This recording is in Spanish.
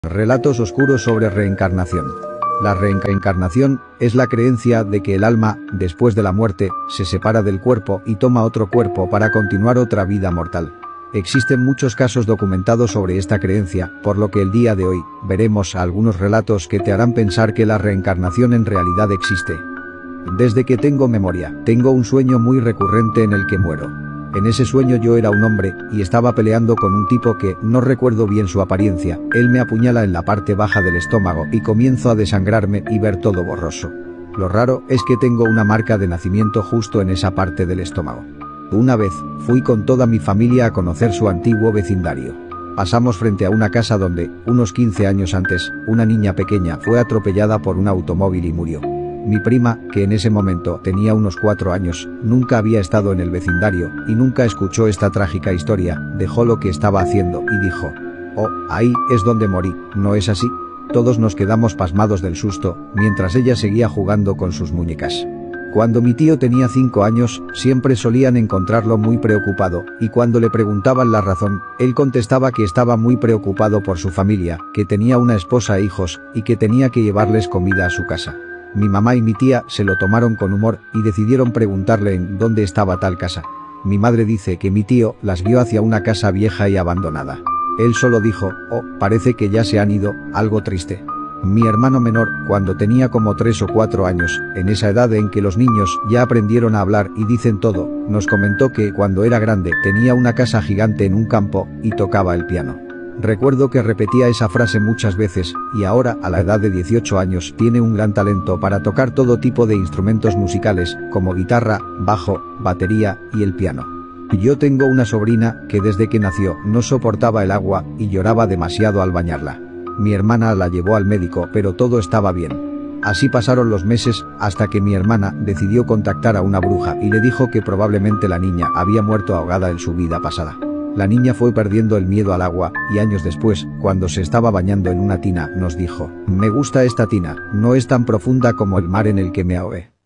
Relatos oscuros sobre reencarnación. La reencarnación es la creencia de que el alma, después de la muerte, se separa del cuerpo y toma otro cuerpo para continuar otra vida mortal. Existen muchos casos documentados sobre esta creencia, por lo que el día de hoy veremos algunos relatos que te harán pensar que la reencarnación en realidad existe. Desde que tengo memoria, tengo un sueño muy recurrente en el que muero. En ese sueño yo era un hombre, y estaba peleando con un tipo que, no recuerdo bien su apariencia, él me apuñala en la parte baja del estómago y comienzo a desangrarme y ver todo borroso. Lo raro es que tengo una marca de nacimiento justo en esa parte del estómago. Una vez, fui con toda mi familia a conocer su antiguo vecindario. Pasamos frente a una casa donde, unos 15 años antes, una niña pequeña fue atropellada por un automóvil y murió. Mi prima, que en ese momento tenía unos 4 años, nunca había estado en el vecindario y nunca escuchó esta trágica historia, dejó lo que estaba haciendo y dijo: "Oh, ahí es donde morí, ¿no es así?". Todos nos quedamos pasmados del susto, mientras ella seguía jugando con sus muñecas. Cuando mi tío tenía 5 años, siempre solían encontrarlo muy preocupado, y cuando le preguntaban la razón, él contestaba que estaba muy preocupado por su familia, que tenía una esposa e hijos, y que tenía que llevarles comida a su casa. Mi mamá y mi tía se lo tomaron con humor y decidieron preguntarle en dónde estaba tal casa. Mi madre dice que mi tío las guió hacia una casa vieja y abandonada. Él solo dijo: "Oh, parece que ya se han ido, algo triste". Mi hermano menor, cuando tenía como 3 o 4 años, en esa edad en que los niños ya aprendieron a hablar y dicen todo, nos comentó que cuando era grande tenía una casa gigante en un campo y tocaba el piano. Recuerdo que repetía esa frase muchas veces, y ahora, a la edad de 18 años, tiene un gran talento para tocar todo tipo de instrumentos musicales, como guitarra, bajo, batería y el piano. Yo tengo una sobrina que desde que nació no soportaba el agua y lloraba demasiado al bañarla. Mi hermana la llevó al médico, pero todo estaba bien. Así pasaron los meses, hasta que mi hermana decidió contactar a una bruja y le dijo que probablemente la niña había muerto ahogada en su vida pasada. La niña fue perdiendo el miedo al agua, y años después, cuando se estaba bañando en una tina, nos dijo: "Me gusta esta tina, no es tan profunda como el mar en el que me ahogué".